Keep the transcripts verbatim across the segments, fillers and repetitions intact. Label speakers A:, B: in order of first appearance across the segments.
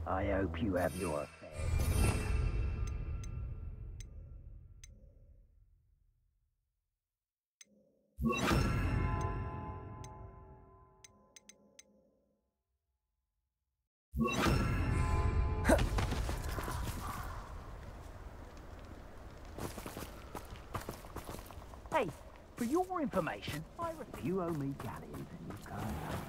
A: I hope you have your affairs. Hey, for your information, I reckon you owe me galleons and you can't help.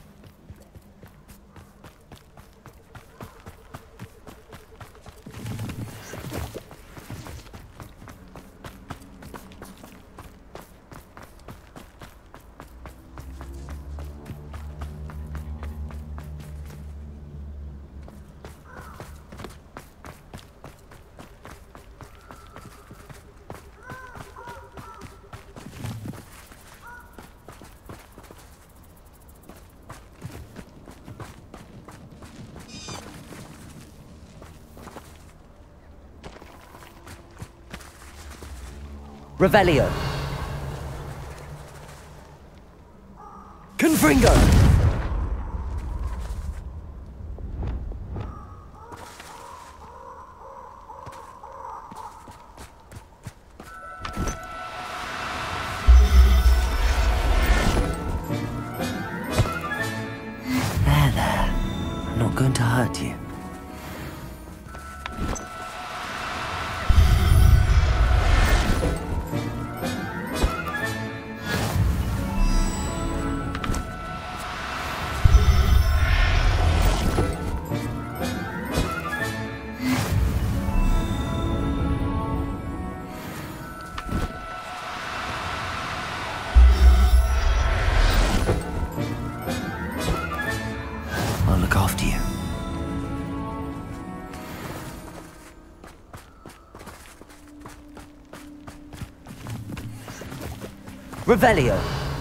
B: Revelio. Confringo. There, there. I'm not going to hurt you. I'll look after you. Revelio.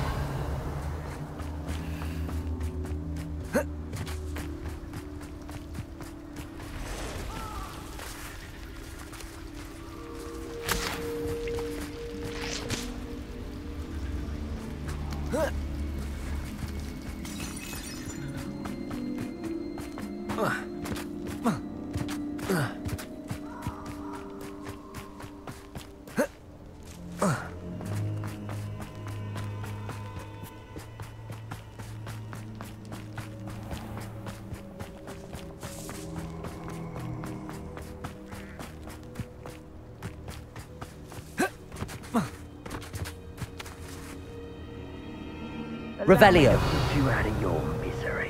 B: Revelio.
A: Allow me to put you out of your misery.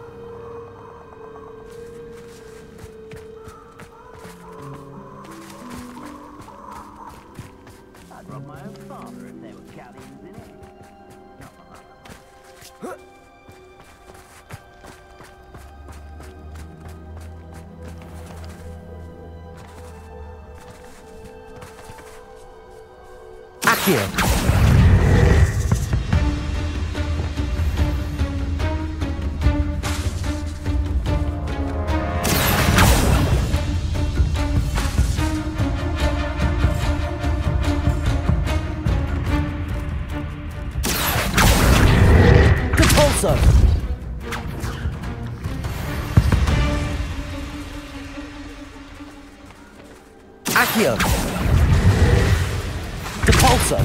A: I'd rob my own father if there were galleons in it.
B: Accio. Accio. Depulso.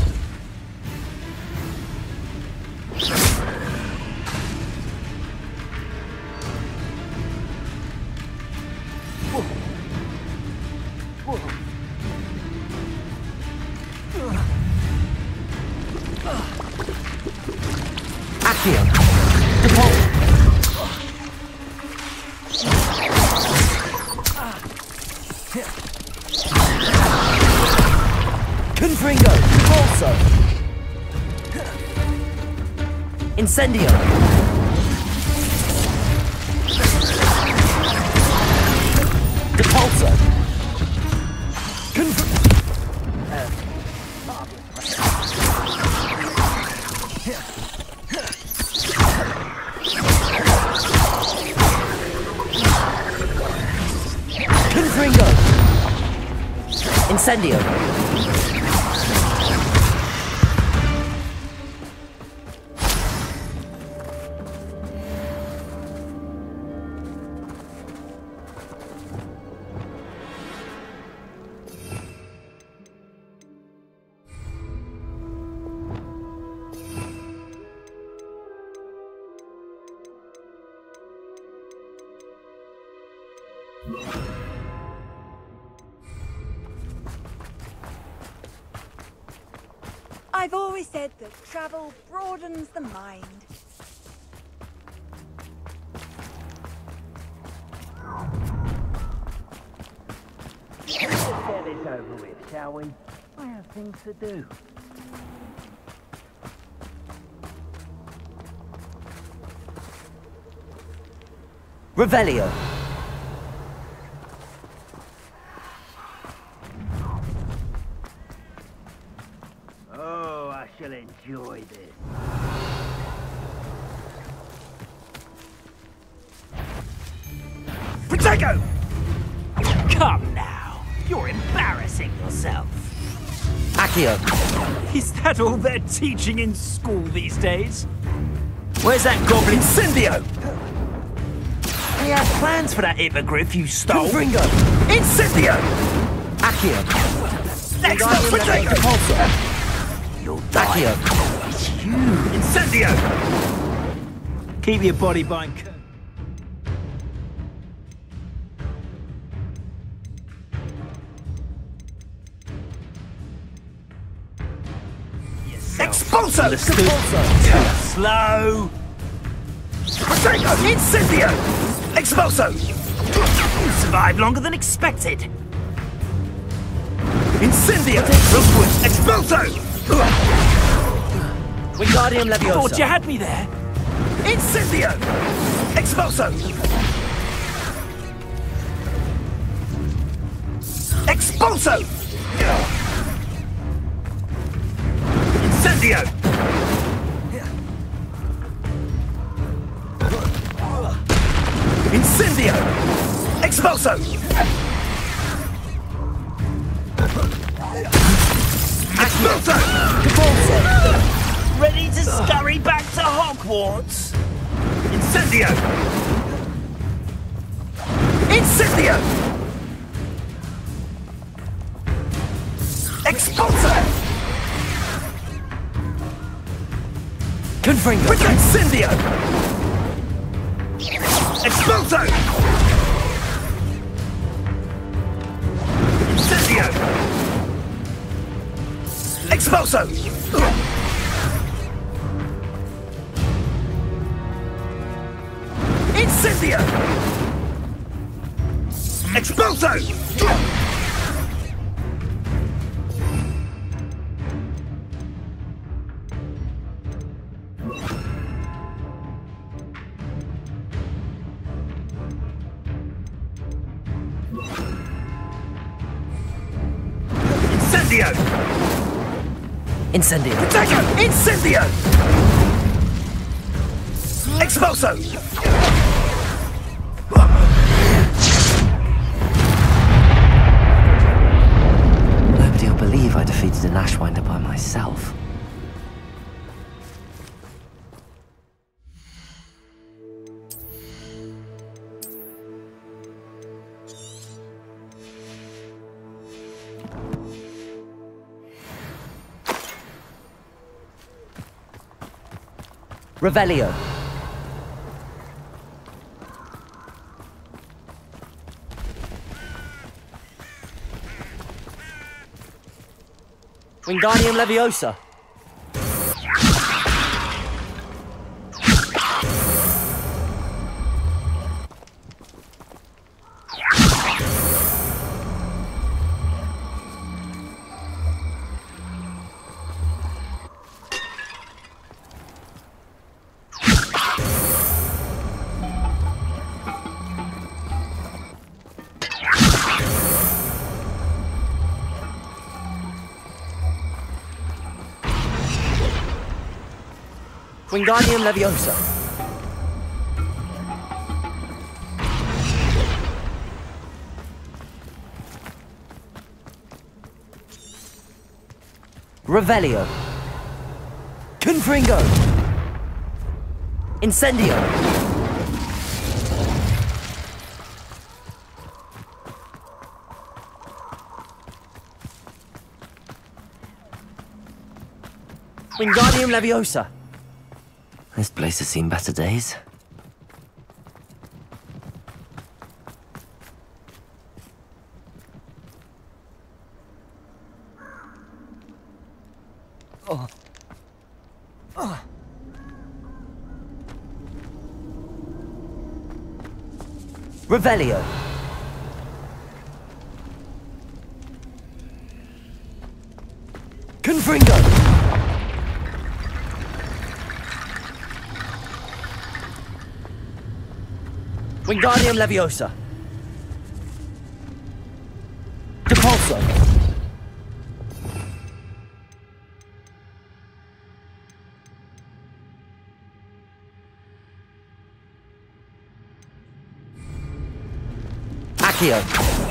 B: Accio. Depulso. Confringo, Depulso. Incendio. Depulso. Conf... Confringo. Incendio.
C: I've always said that travel broadens the mind.
A: Let's get this over with, shall we? I have things to do.
B: Revelio.
A: Oh, I shall enjoy this.
D: Protego! Come now, you're embarrassing yourself.
B: Accio.
D: Is that all they're teaching in school these days? Where's that goblin Incendio? He had plans for that hippogriff you stole.
B: Confringo.
D: Incendio!
B: Accio.
D: Next up, Protego!
B: Repulsor.
D: You'll die.
B: Accio.
D: It's huge. Incendio! Keep your body behind curtain. Expulso!
B: Repulsor.
D: Too slow! Protego! Incendio! Expulso! You survived longer than expected! Incendio! Expulso!
B: Wingardium Leviosa.
D: Thought you had me there! Incendio! Expulso! Expulso! Incendio! Incendio! Expulso! Expulso!
B: Repulsor.
D: Ready to scurry back to Hogwarts? Incendio! Incendio! Expulso!
B: Confringo.
D: Incendio! Expulso! Incendio! Expulso! Incendio! Expulso! Incendio!
B: Incendio.
D: Protego! Incendio! Expulso!
B: Nobody will believe I defeated an Ashwinder by myself. Revelio. Wingardium Leviosa. Wingardium Leviosa. Revelio. Confringo. Incendio. Wingardium Leviosa. This place has seen better days. Oh. Oh. Revelio. Confringo. Wingardium Leviosa. Depulso. Accio.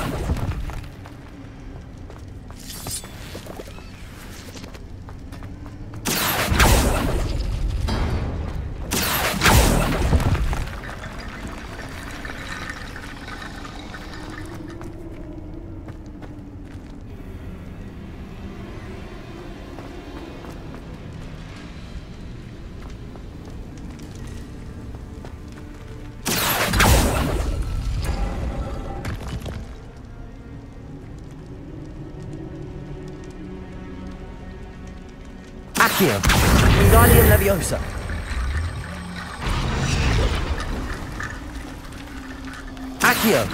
B: Accio. Wingardium Leviosa. Accio.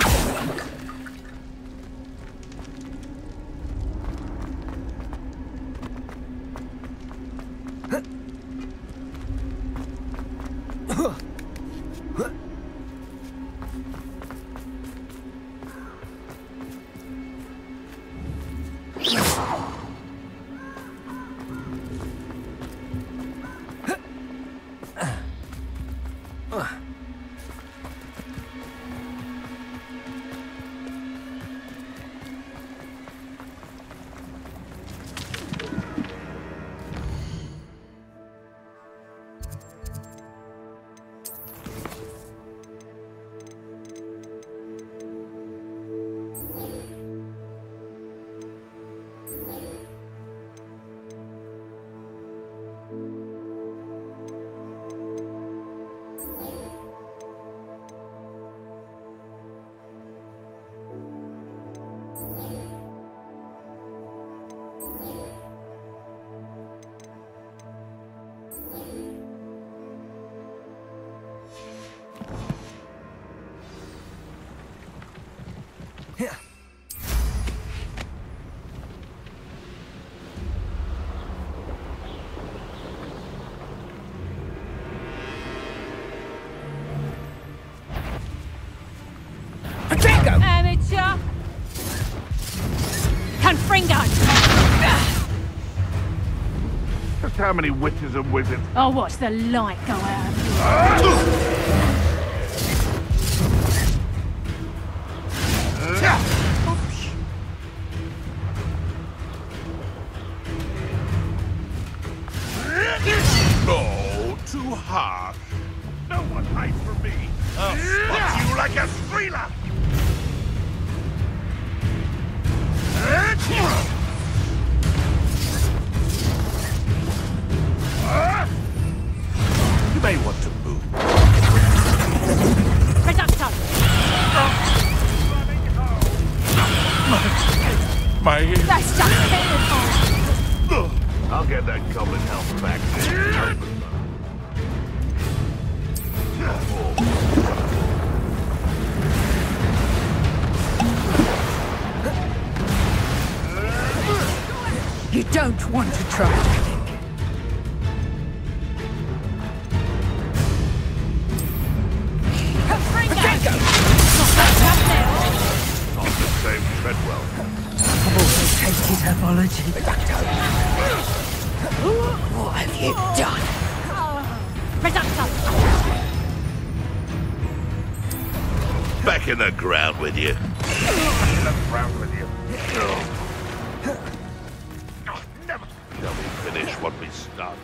E: Amateur! Confringo!
F: Just how many witches and wizards?
E: I'll watch the light go out of you.
F: No, too harsh. No one hides from me. I'll spot you like a thriller. You may want to move.
E: Reducto!
F: My...
E: That's just pitiful!
F: I'll get that goblin health back.
E: You don't want to try anything. Confringo! Not that
F: Not the same Treadwell.
E: I've always hated herbology. What have you done? Reducto!
F: Back in the ground with you. Back in the ground with you. Never shall we finish what we started.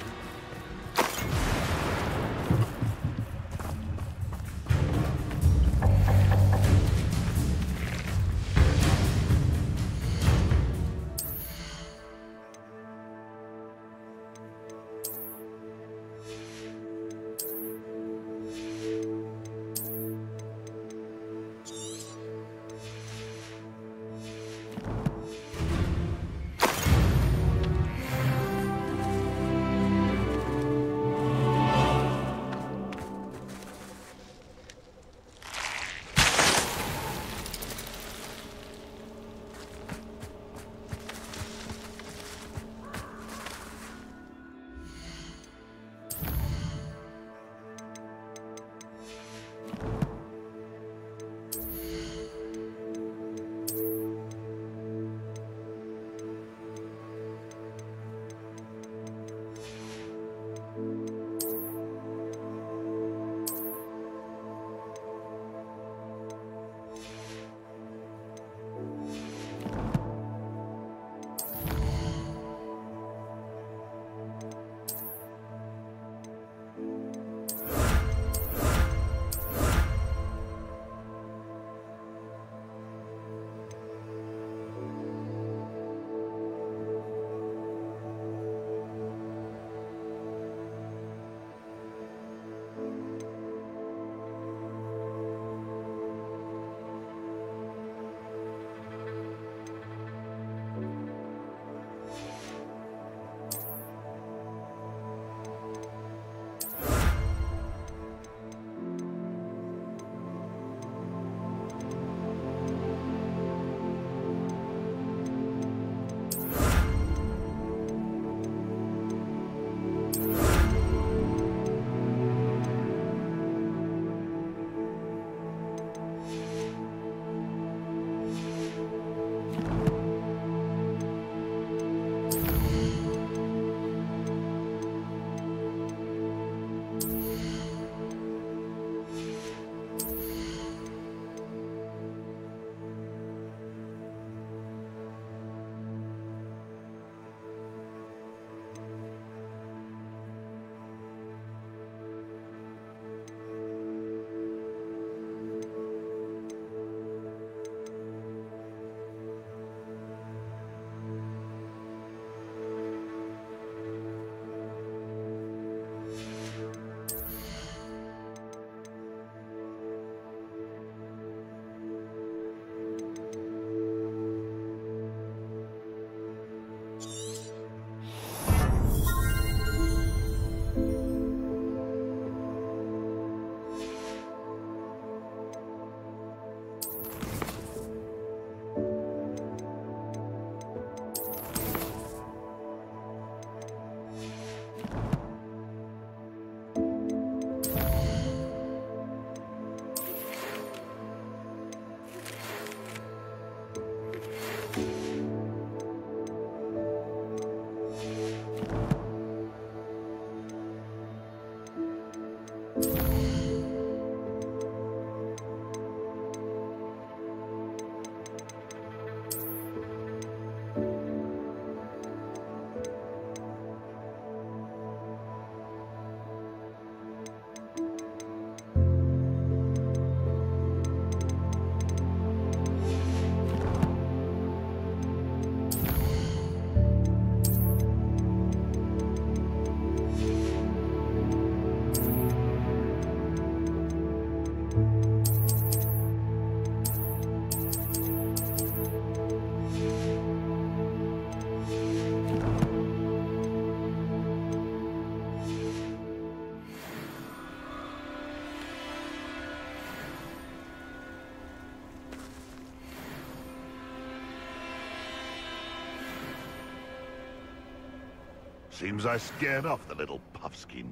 F: Seems I scared off the little puffskin.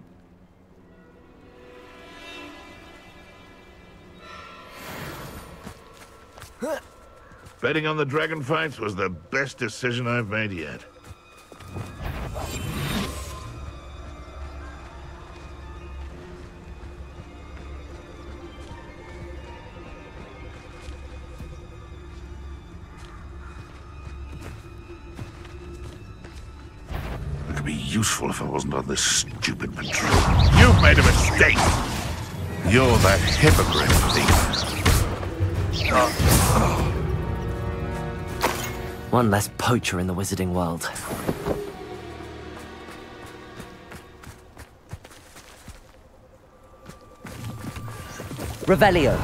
F: Betting on the dragon fights was the best decision I've made yet. It could be useful if I wasn't on this stupid patrol. You've made a mistake! You're the hypocrite thief.
B: One less poacher in the wizarding world. Revelio.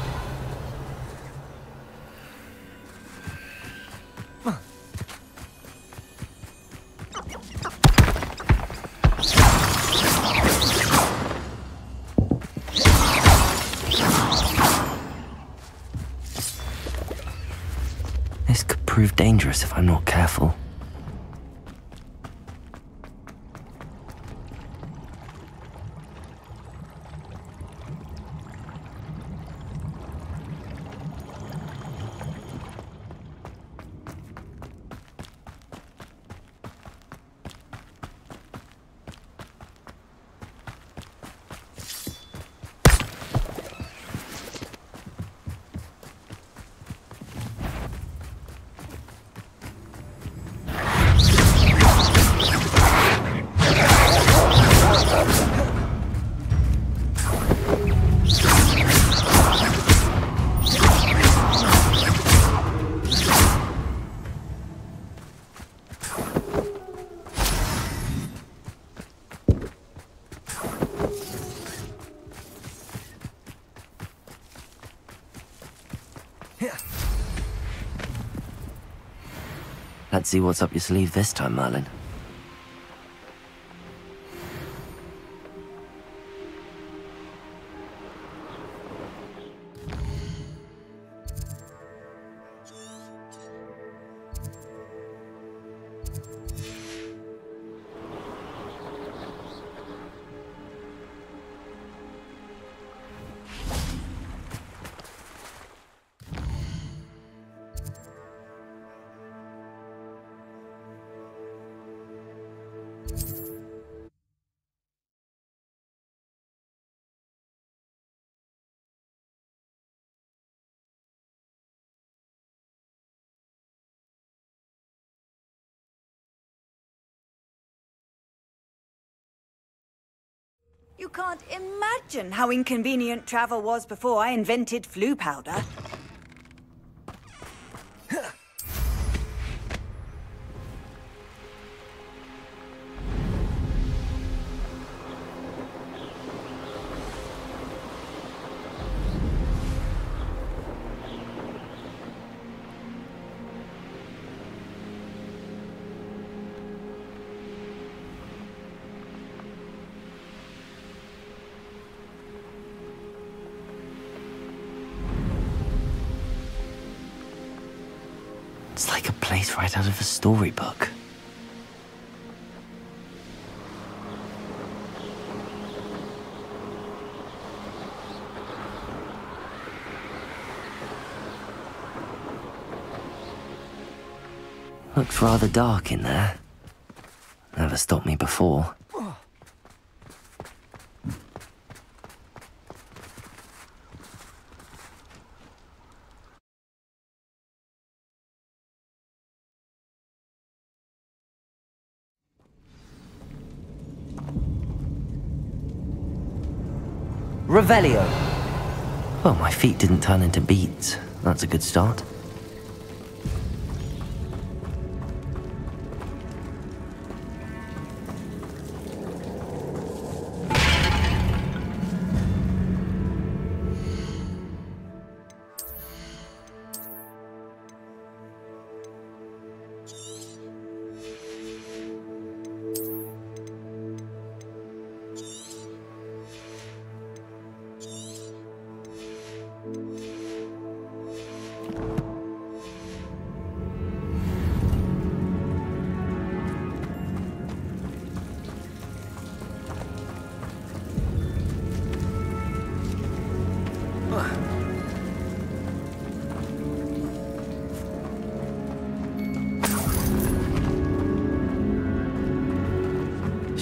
B: This could prove dangerous if I'm not careful. Let's see what's up your sleeve this time, Merlin.
C: You can't imagine how inconvenient travel was before I invented flu powder.
B: It's like a place right out of a storybook. Looks rather dark in there. Never stopped me before. Revelio. Well, my feet didn't turn into beads. That's a good start.
C: You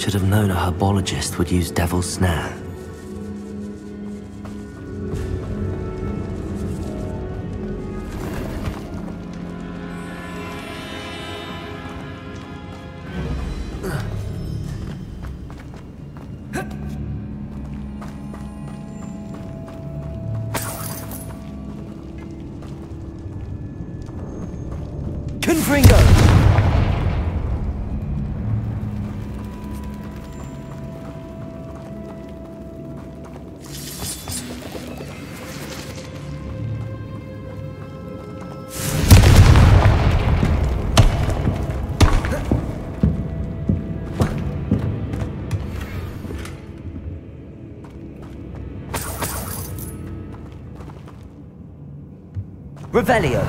B: Should have known a herbologist would use Devil's Snare.
D: Confringo!
B: Revelio.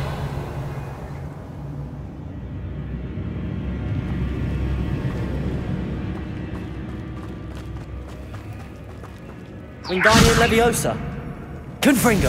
D: Wingardium Leviosa. Confringo.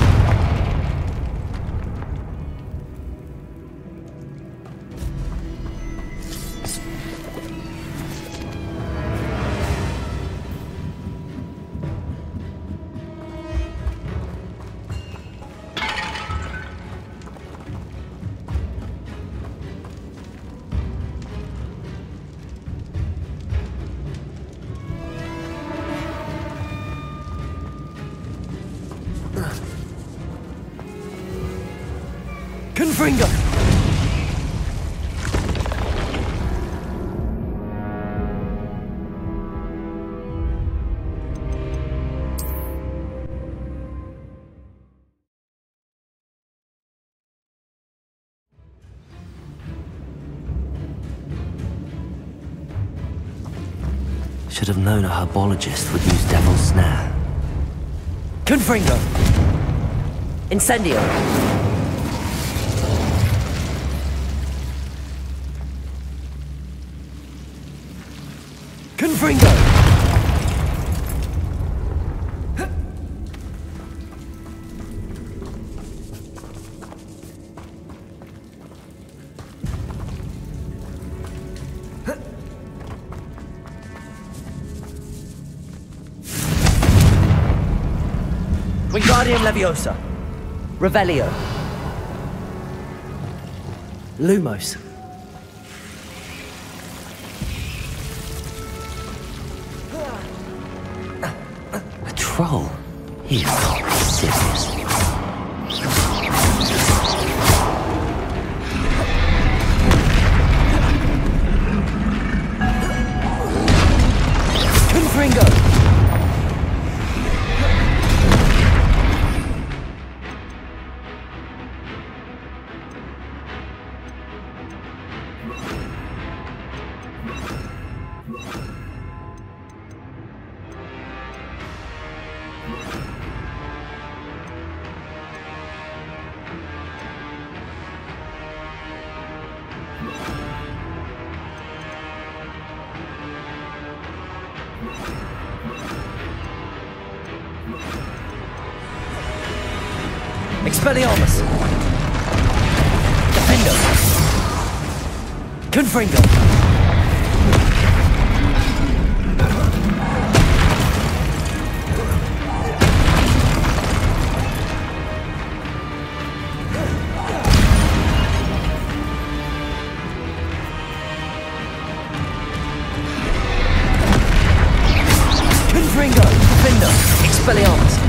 D: Confringo!
B: Should have known a herbologist would use Devil's Snare.
D: Confringo!
B: Incendio!
D: Confringo! Wingardium Leviosa.
B: Revelio.
D: Lumos.
B: A troll? You can't be serious.
D: Confringo! Expelliarmus! Defendo! Confringo! Confringo! Defendo! Expelliarmus!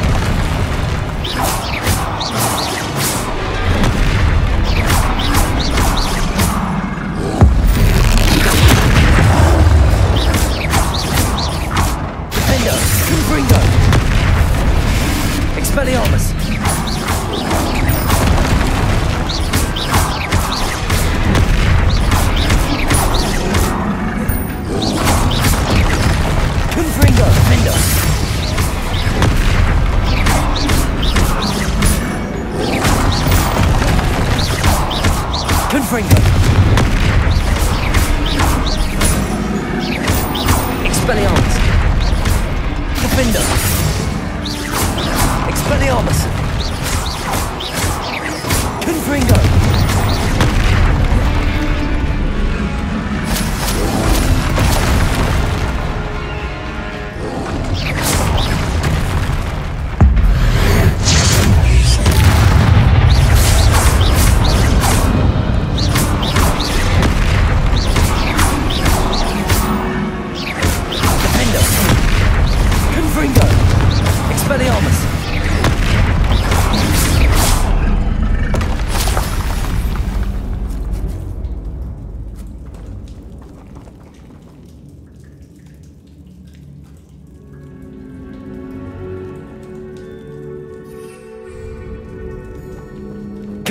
D: Expelliarmus! Confringo! Defendo!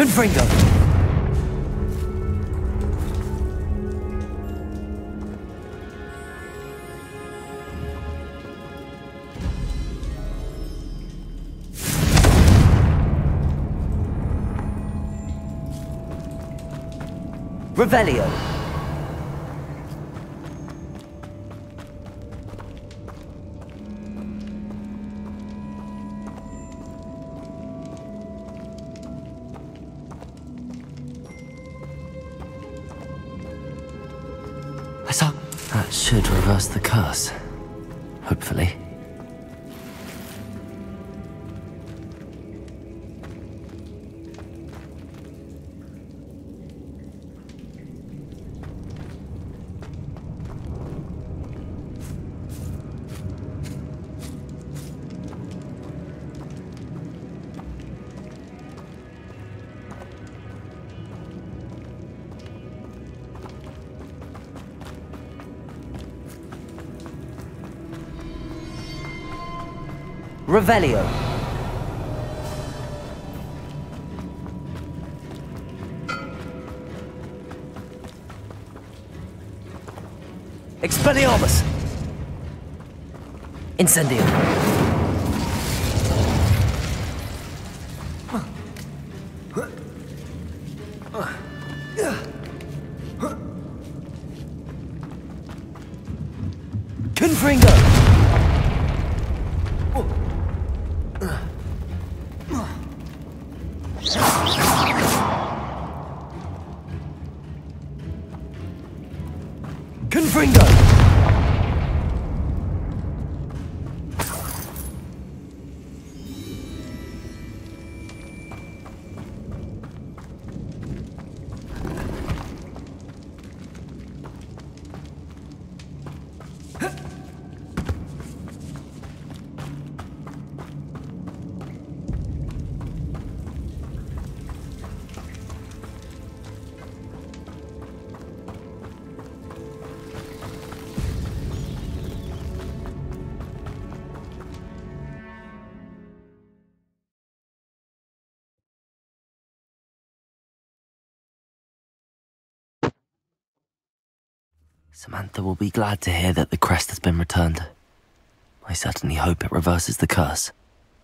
B: Confringo! Revelio! I saw... That should reverse the curse. Hopefully. Revelio. Expelliarmus. Incendio. Confringo. Confringo! Samantha will be glad to hear that the crest has been returned. I certainly hope it reverses the curse.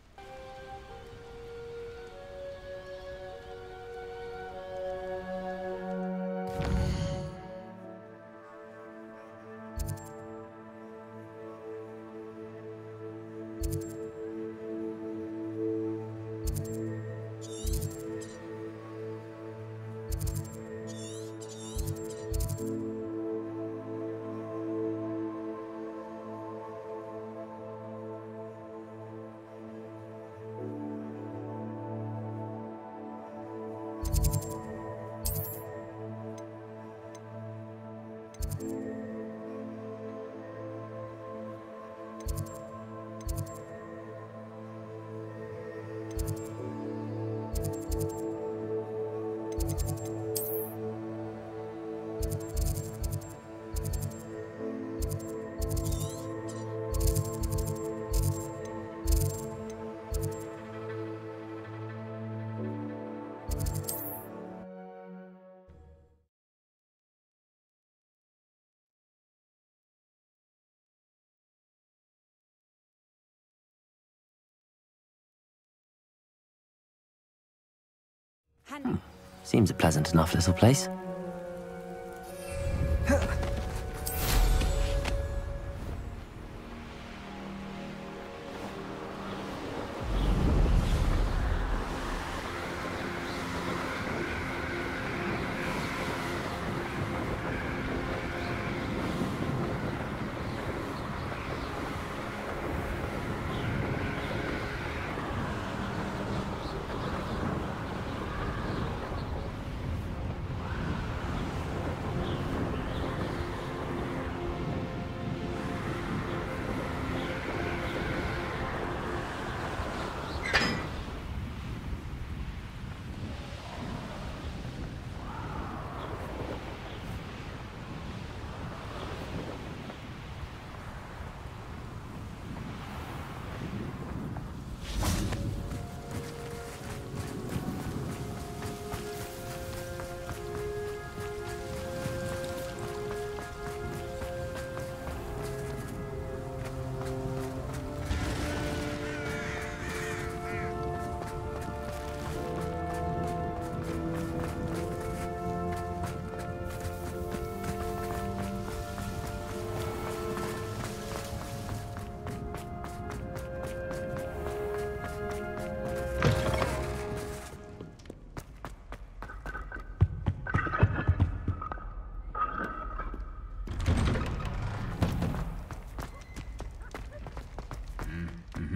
B: Hmm. Seems a pleasant enough little place.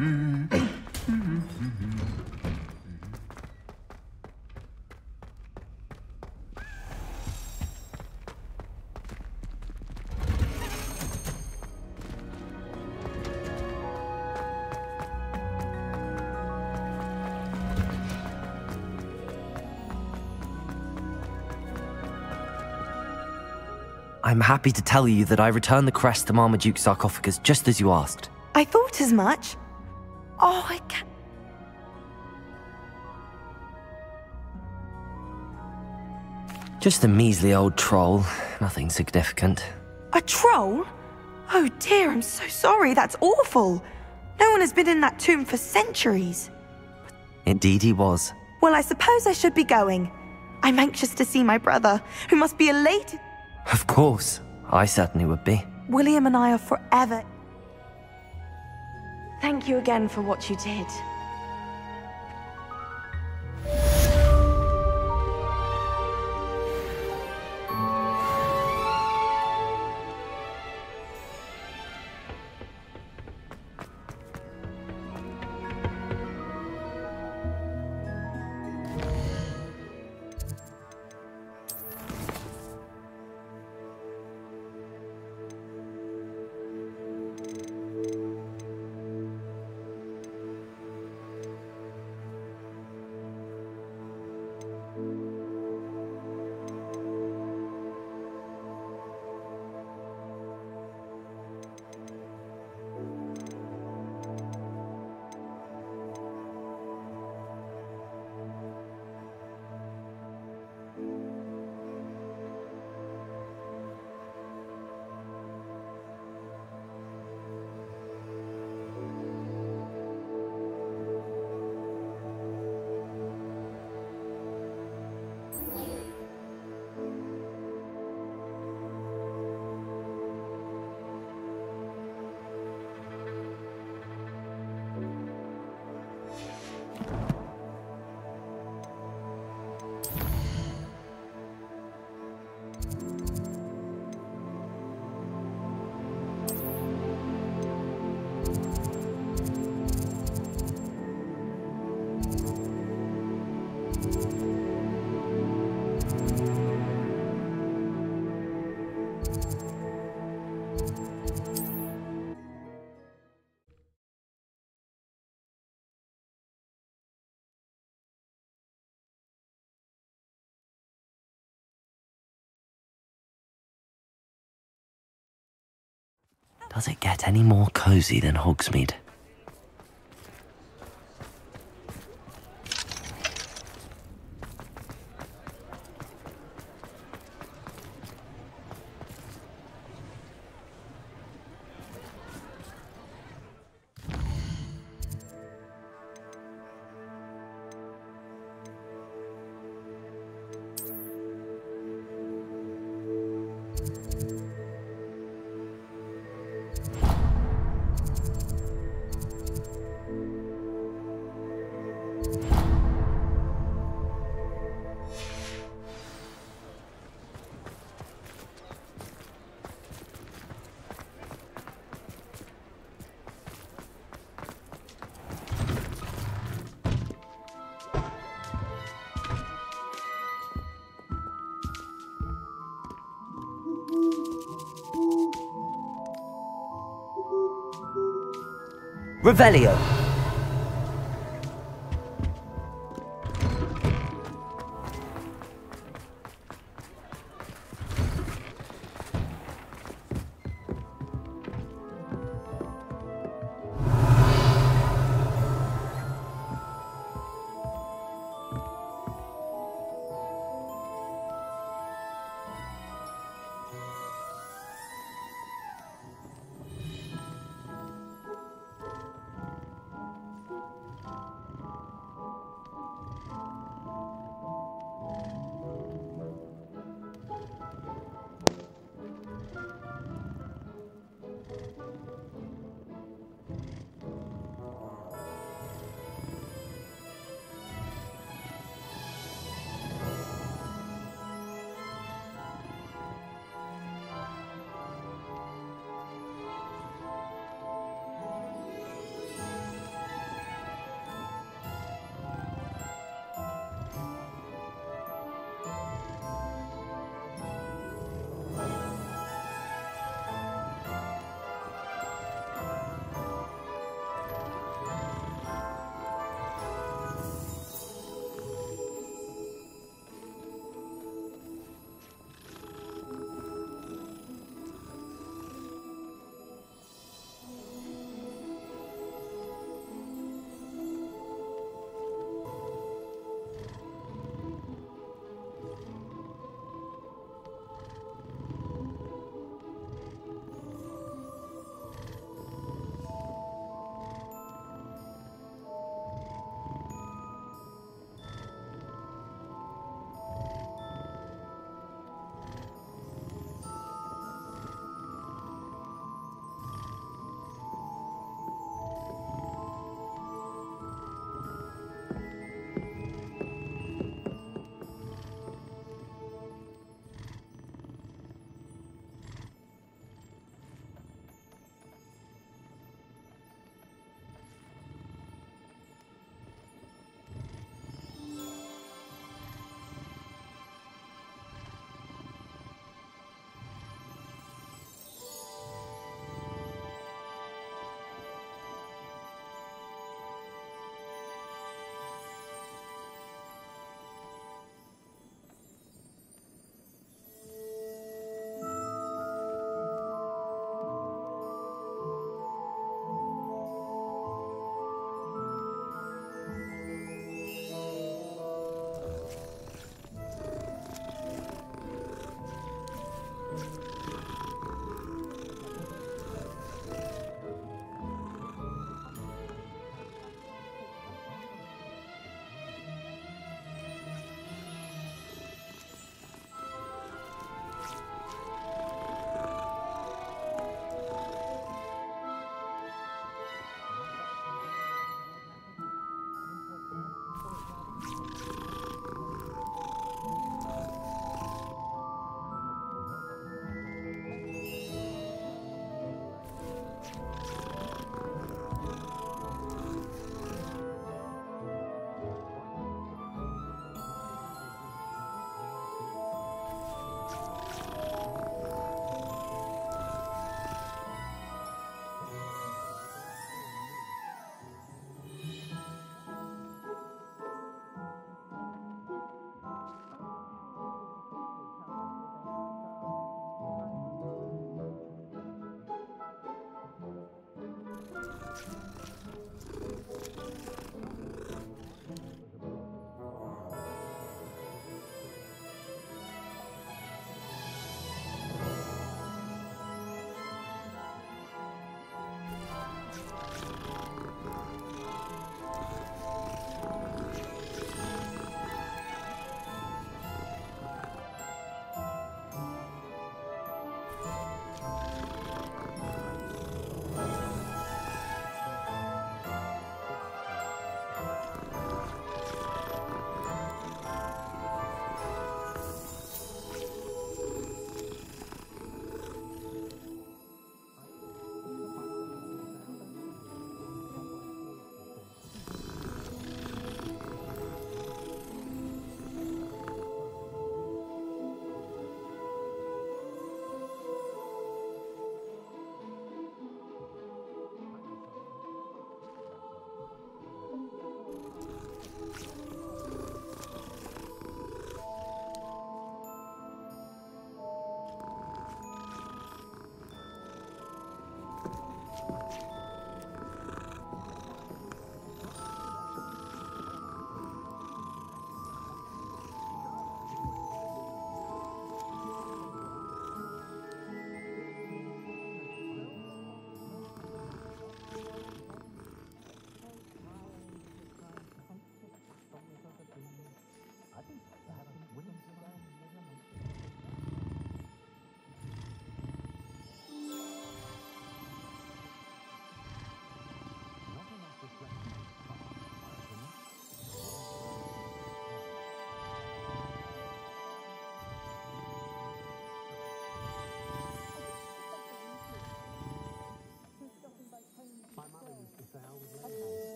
B: I'm happy to tell you that I returned the crest to Marmaduke's sarcophagus just as you asked.
G: I thought as much. Oh, I can't...
B: Just a measly old troll, nothing significant.
G: A troll? Oh dear, I'm so sorry, that's awful. No one has been in that tomb for centuries.
B: Indeed he was.
G: Well, I suppose I should be going. I'm anxious to see my brother, who must be elated.
B: Of course, I certainly would be.
G: William and I are forever... Thank you again for what you did.
B: Does it get any more cozy than Hogsmeade? Revelio.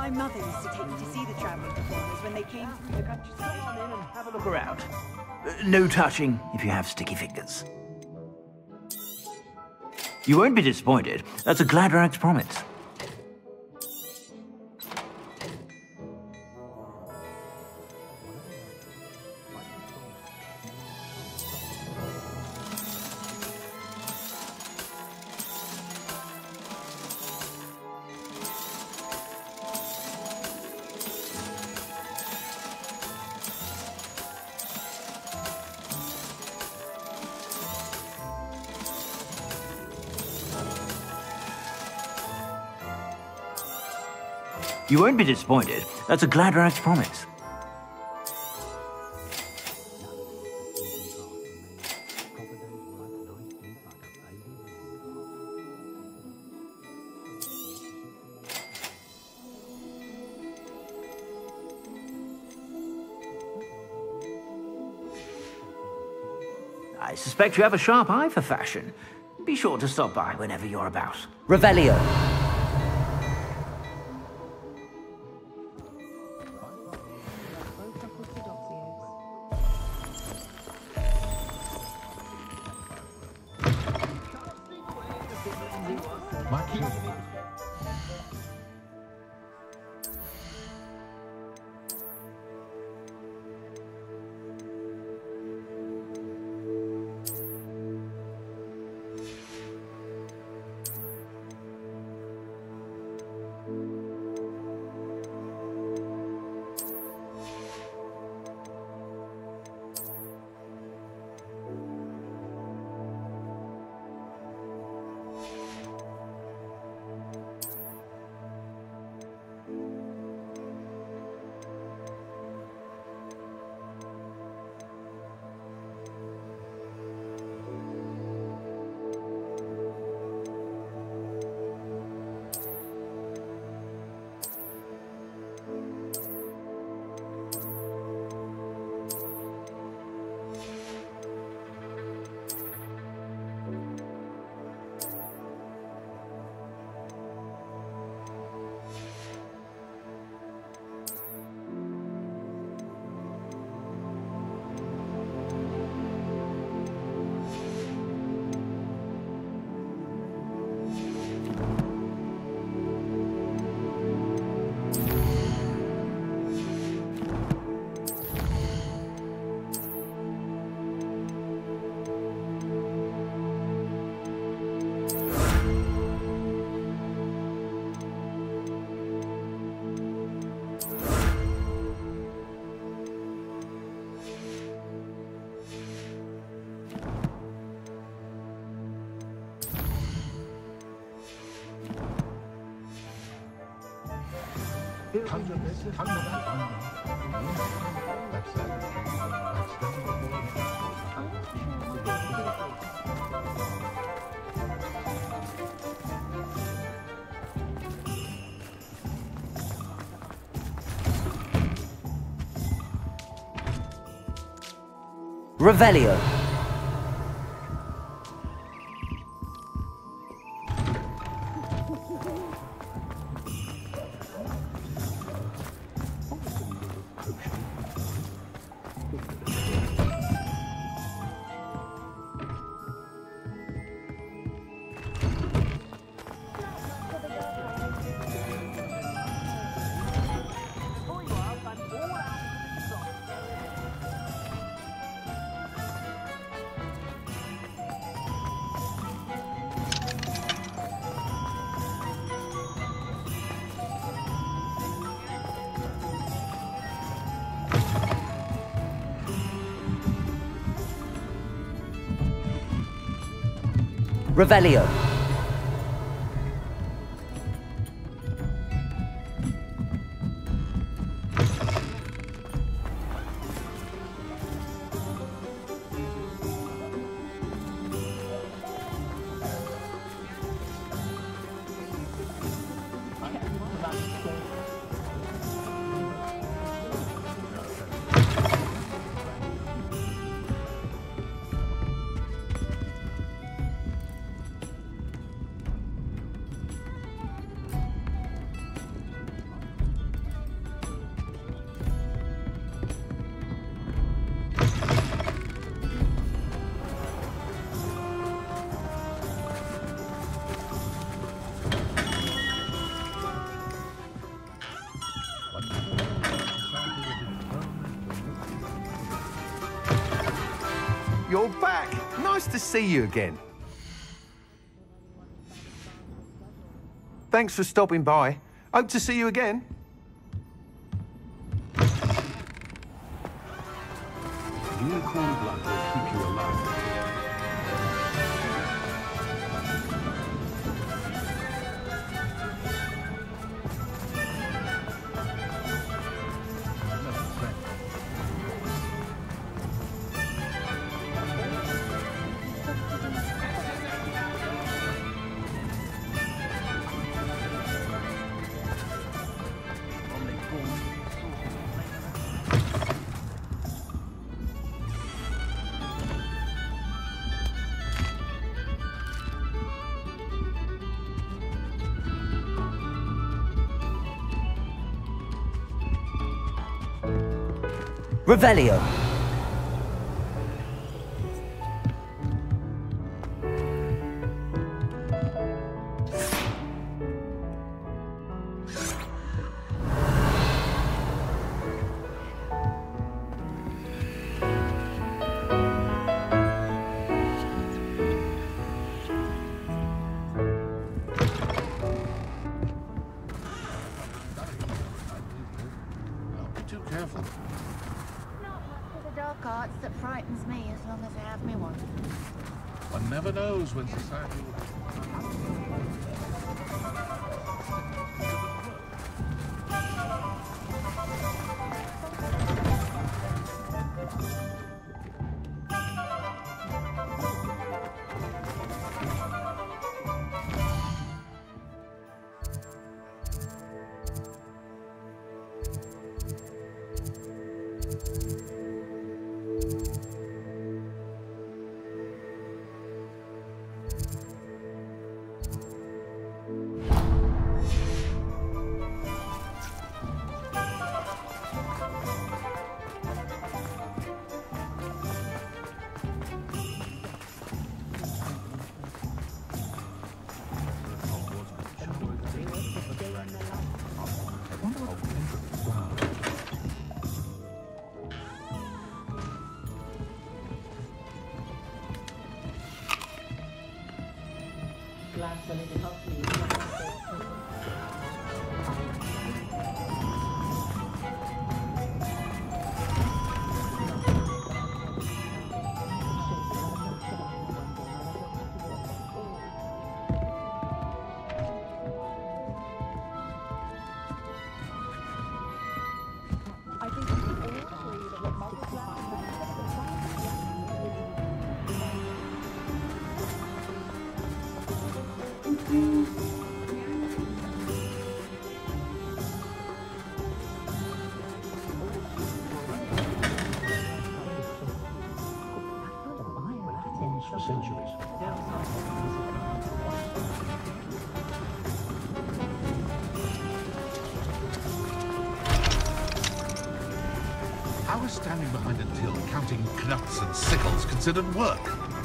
C: My mother used to take me to see the travelling performers when they came through the countryside.
D: Come on in and have a look around. Uh, no touching if you have sticky fingers. You won't be disappointed. That's a glad rags promise. You won't be disappointed. That's a glad rags promise. I suspect you have a sharp eye for fashion. Be sure to stop by whenever you're about.
B: Revelio. Revelio. Revelio.
H: you're back. Nice to see you again. Thanks for stopping by. Hope to see you again.
F: Unicorn blood will keep you alive.
B: Revelio.
F: Be too careful.
E: Dark arts that frightens me as long as I have me one.
F: One never knows when society will... For centuries. How is standing behind a till counting knuts and sickles considered work?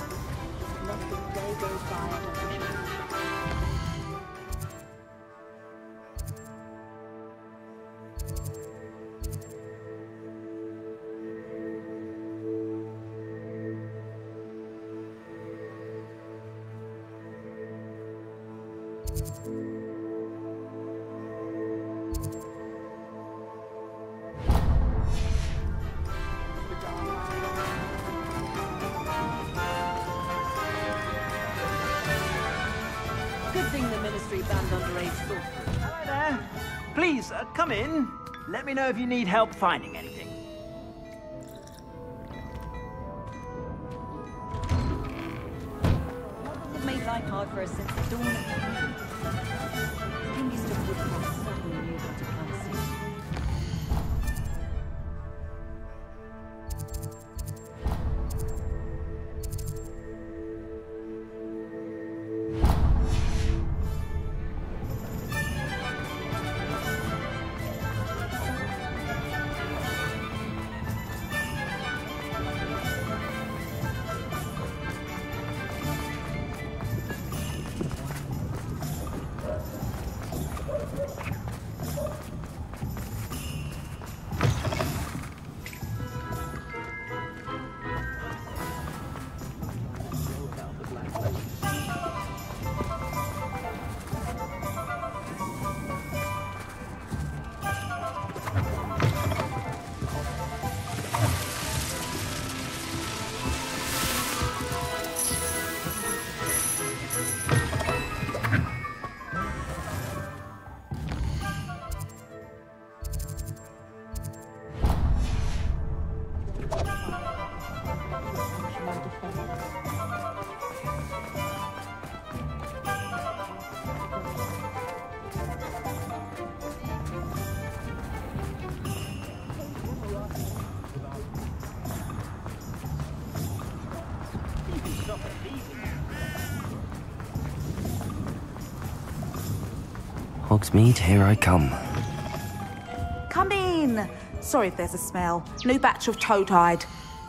A: Good thing the Ministry banned underage thought.
D: Hello there. Please, uh, come in. Let me know if you need help finding anything.
C: What made life hard for us since the dawn of time? King used to woodcraft suddenly knew how to plant seeds.
B: Hogsmeade, here I come.
G: Come in. Sorry if there's a smell. New batch of toad-hide.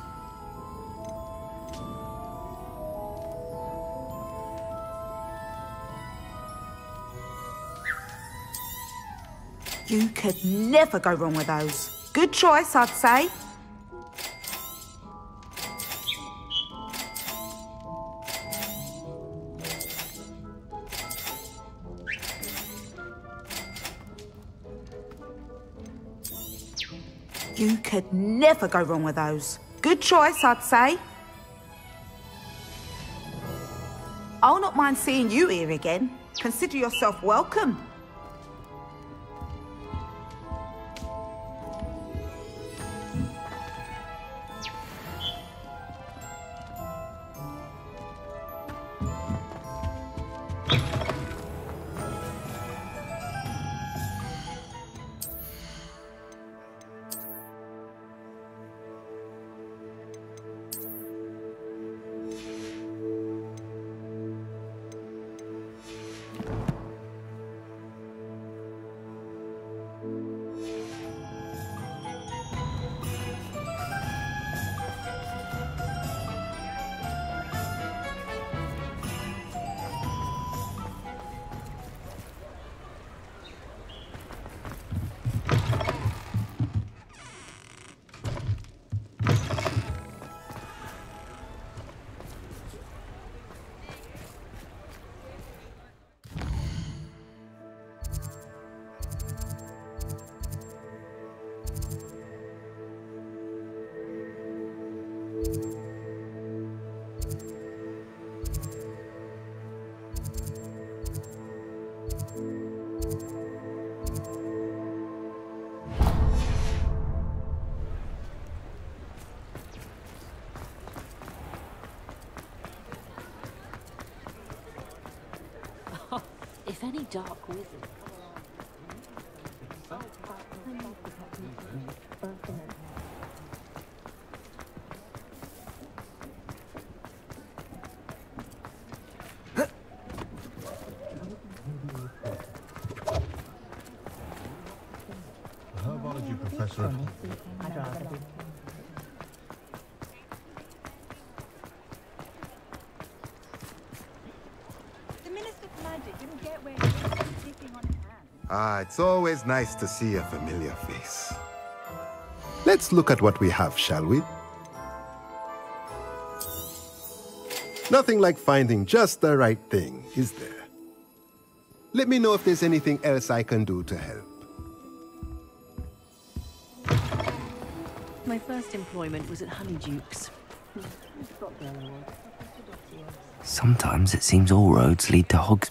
G: You could never go wrong with those. Good choice, I'd say. You could never go wrong with those. Good choice, I'd say. I'll not mind seeing you here again. Consider yourself welcome.
C: If any dark wizard...
F: Herbology professor.
I: Ah, it's always nice to see a familiar face. Let's look at what we have, shall we? Nothing like finding just the right thing, is there? Let me know if there's anything else I can do to help.
C: My first employment was at Honeyduke's.
B: Sometimes it seems all roads lead to Hogs...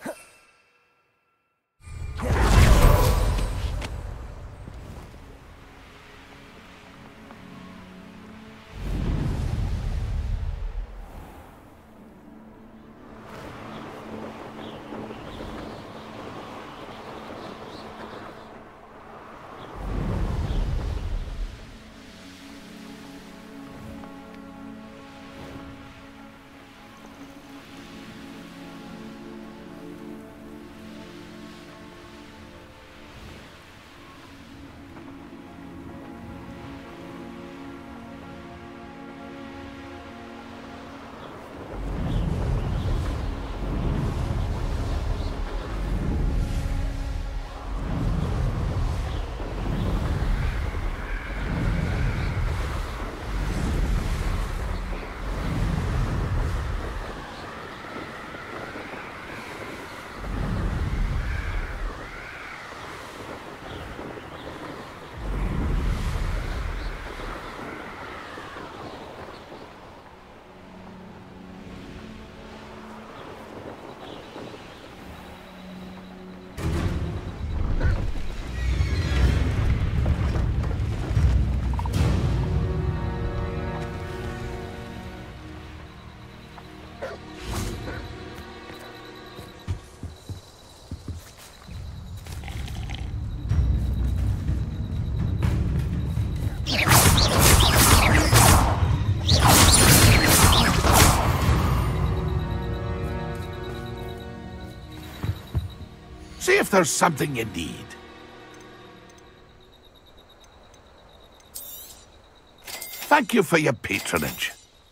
F: if there's something you need. Thank you for your patronage.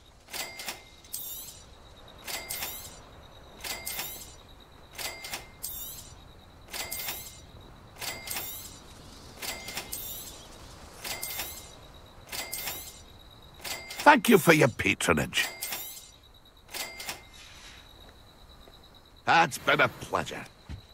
F: Thank you for your patronage. It's been a pleasure.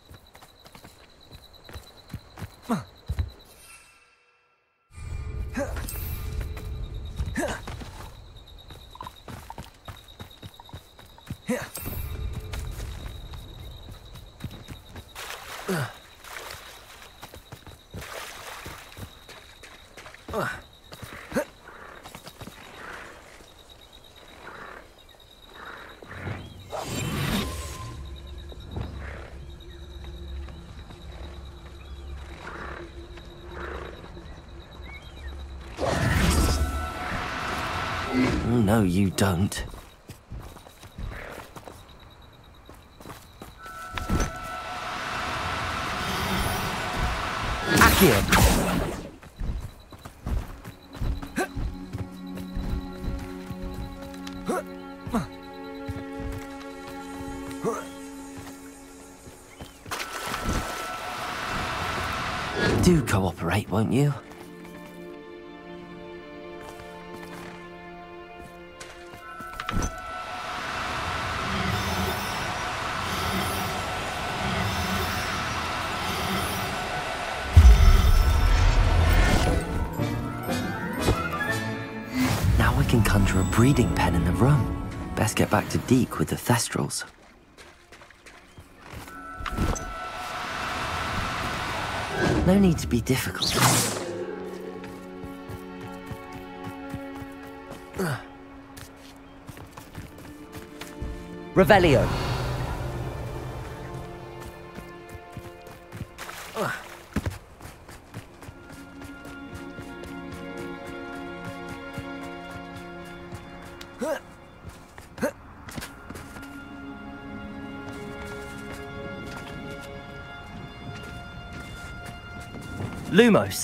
B: No, you don't. Accio! Do cooperate, won't you? Now we can conjure a breeding pen in the room. Best get back to Deke with the Thestrals. No need to be difficult. Revelio. Lumos.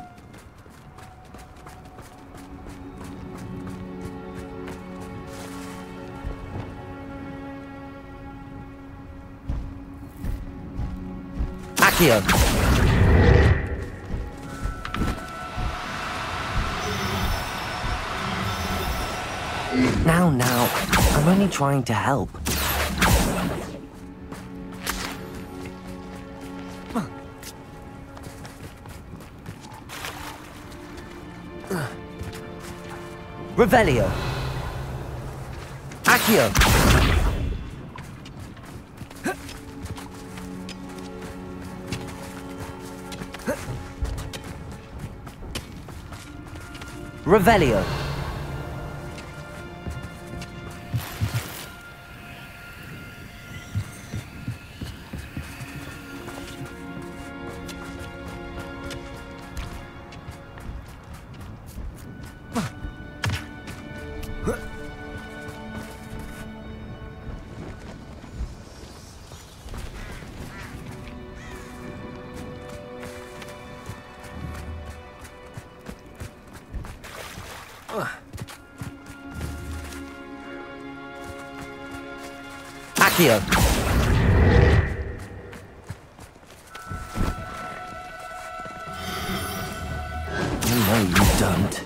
B: Accio. Now, now, I'm only trying to help. Revelio. Accio. Revelio. Accio. No, you don't.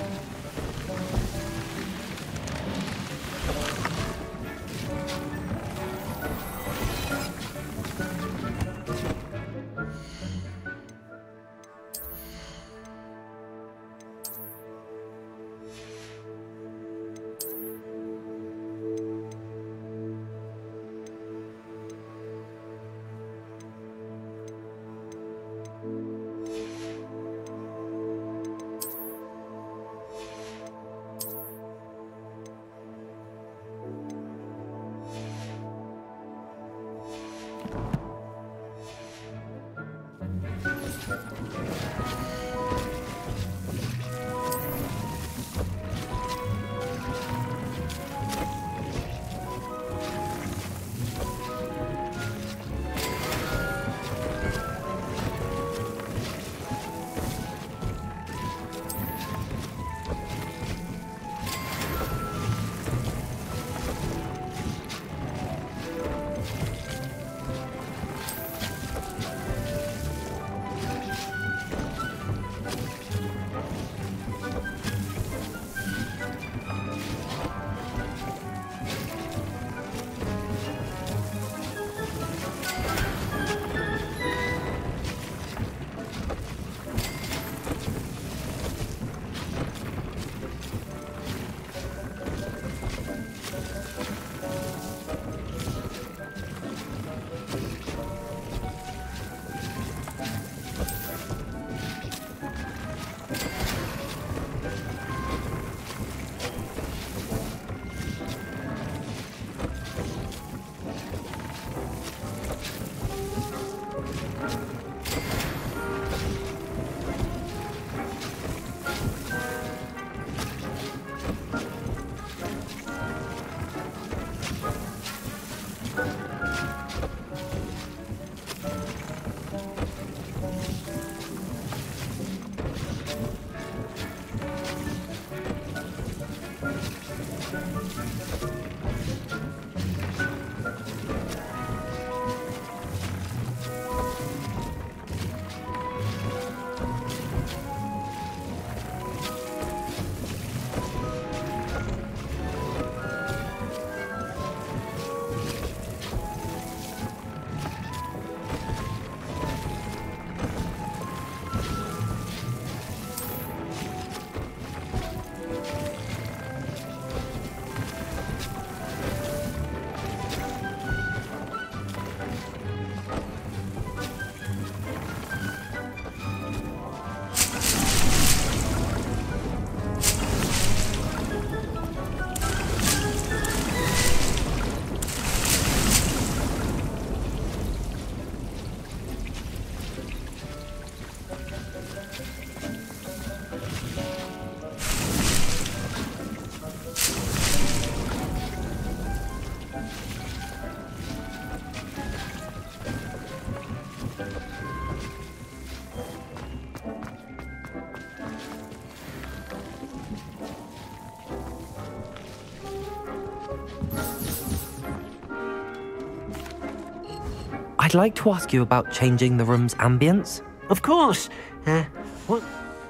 B: I'd like to ask you about changing the room's ambience.
J: Of course. Uh, what?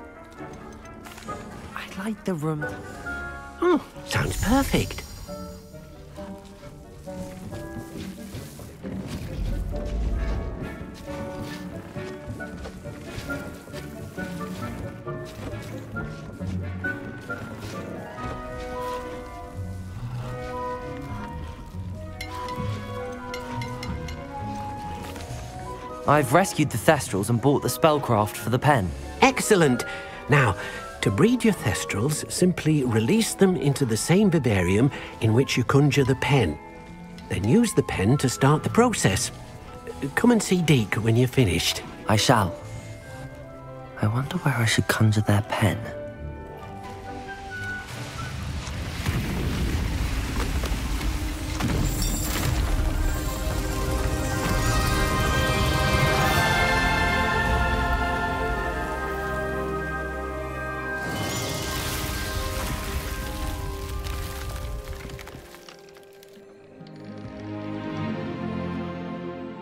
B: I'd like the room...
J: Oh, sounds perfect.
B: I've rescued the Thestrals and bought the spellcraft for the pen.
J: Excellent. Now, to breed your Thestrals, simply release them into the same vivarium in which you conjure the pen. Then use the pen to start the process. Come and see Deke when you're finished.
B: I shall. I wonder where I should conjure their pen.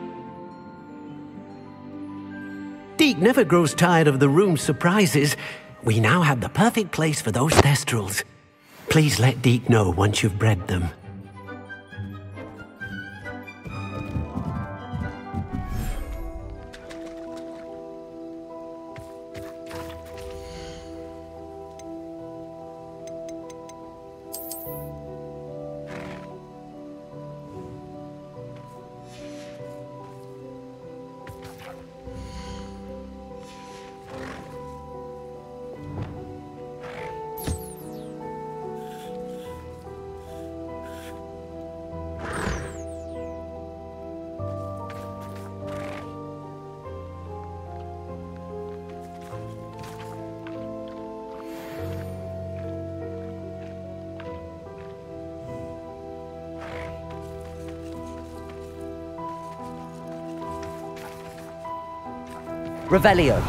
J: Deke never grows tired of the room's surprises. We now have the perfect place for those thestrals. Please let Deke know once you've bred them.
B: Revelio.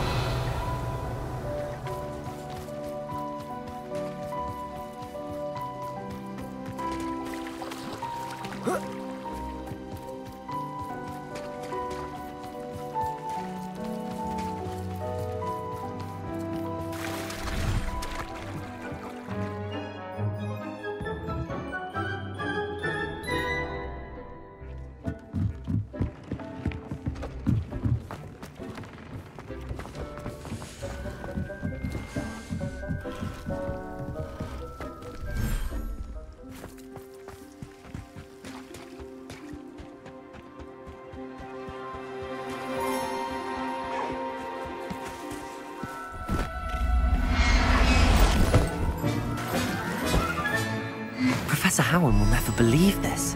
B: Professor Howard will never believe this.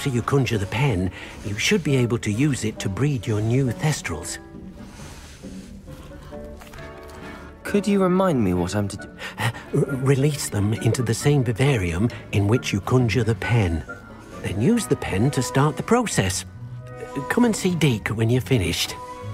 J: after you conjure the pen, you should be able to use it to breed your new Thestrals.
B: Could you remind me what I'm to do?
J: Uh, release them into the same vivarium in which you conjure the pen. Then use the pen to start the process. Uh, come and see Deke when you're finished.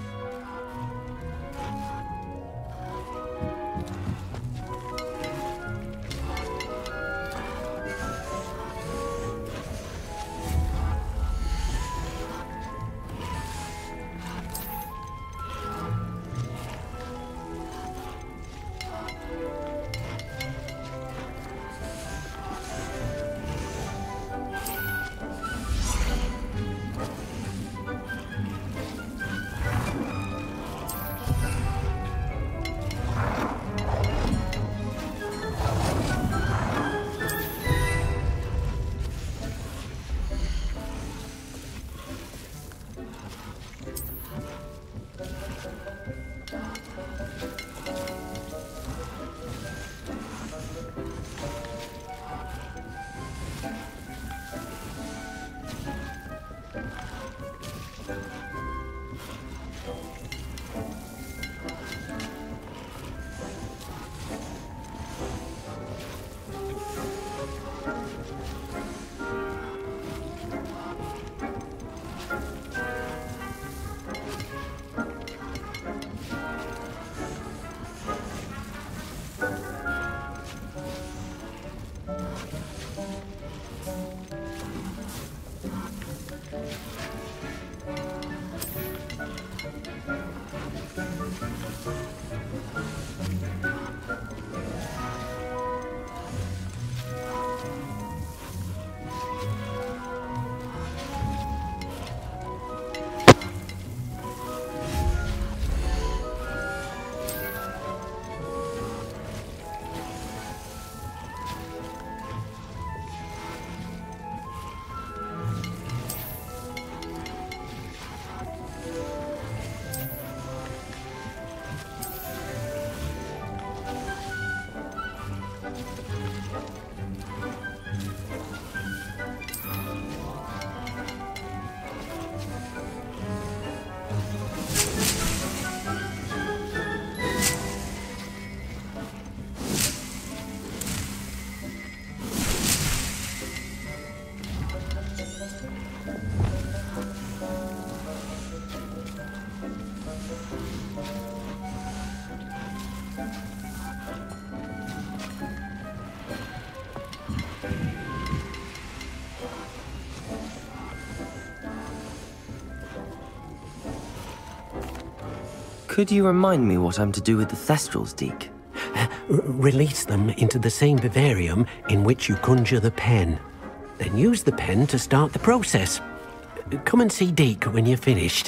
B: Could you remind me what I'm to do with the Thestrals, Deke?
J: Uh, release them into the same vivarium in which you conjure the pen. Then use the pen to start the process. Uh, come and see Deke when you're finished.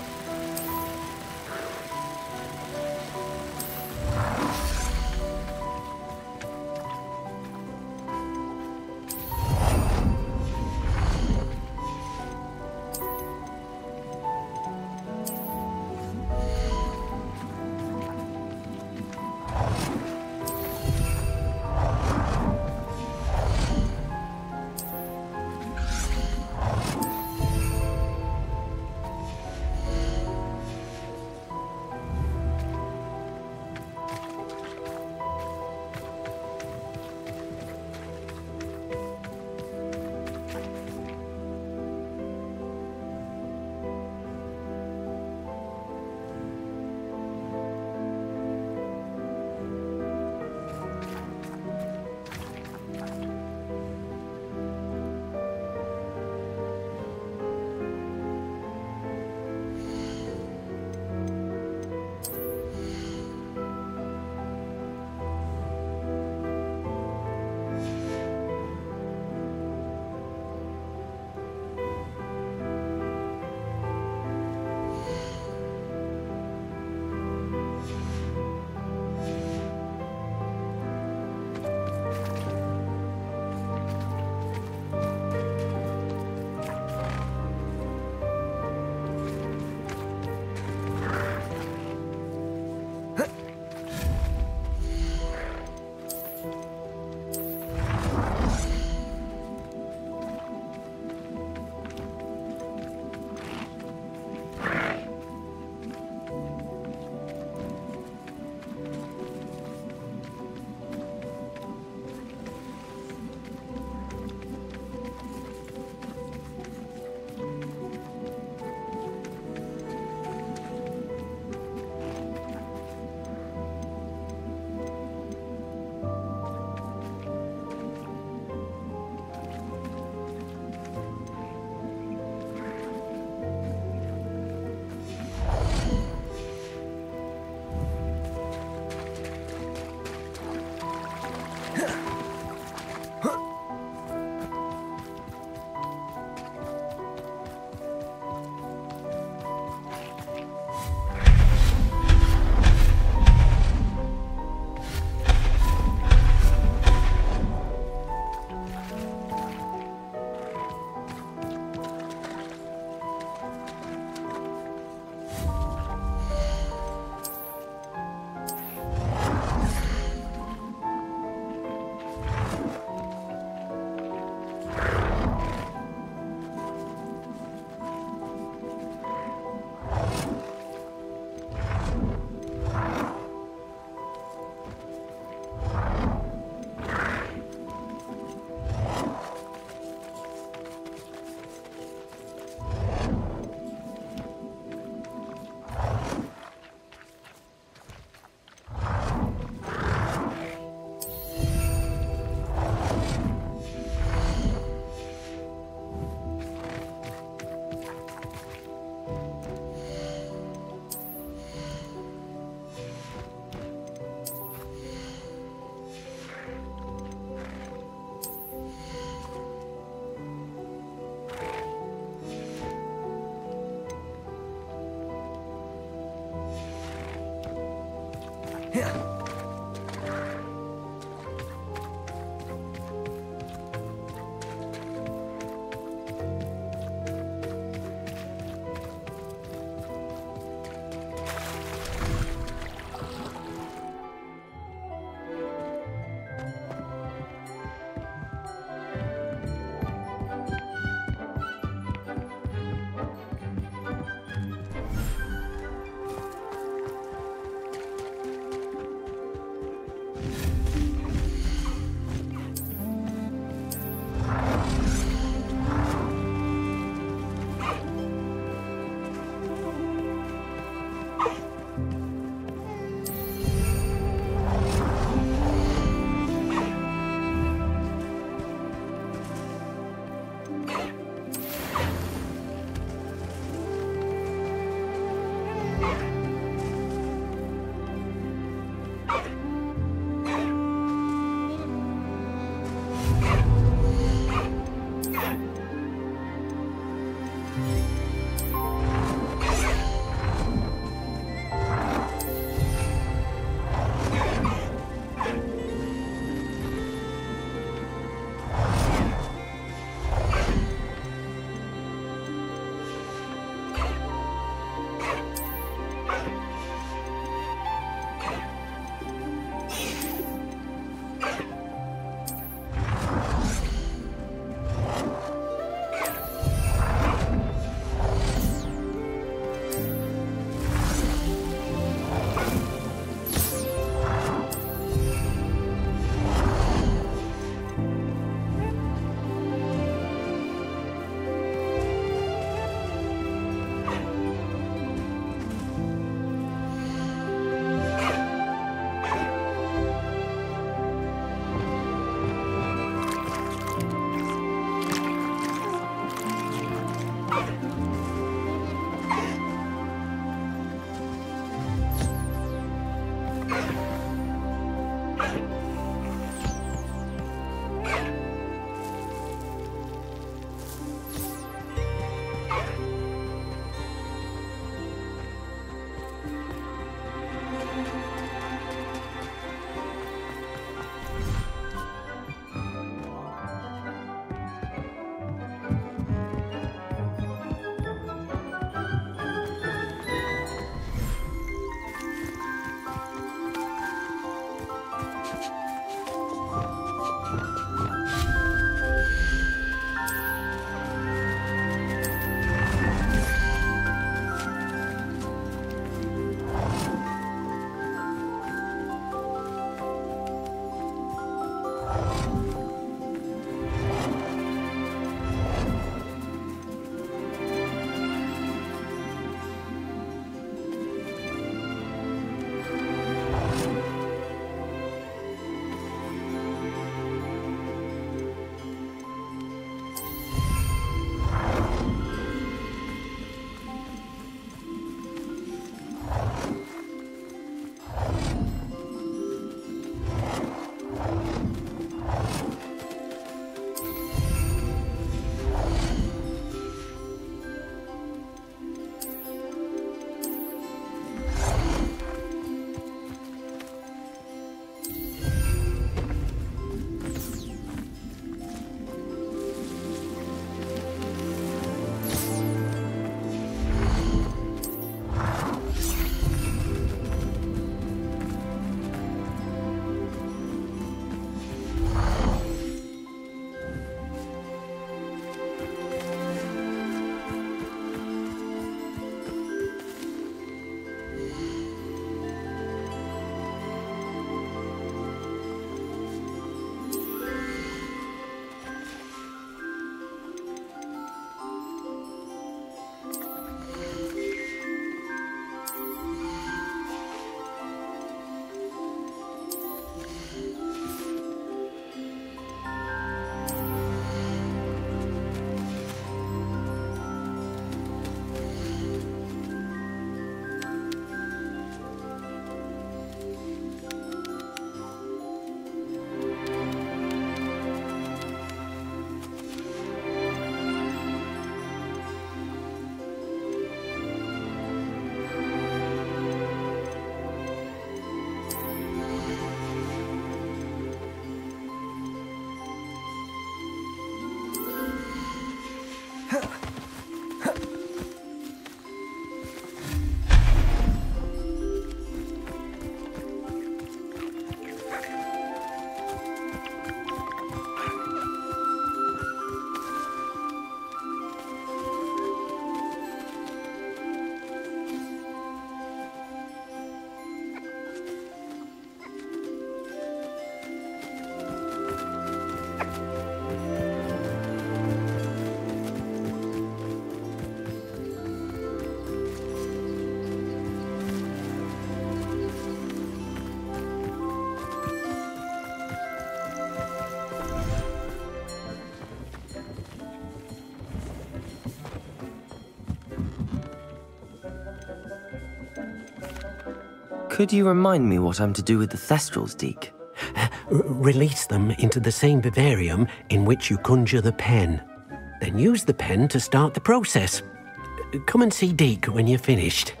B: Could you remind me what I'm to do with the Thestrals, Deke?
J: Uh, release them into the same vivarium in which you conjure the pen. Then use the pen to start the process. Come and see Deke when you're finished.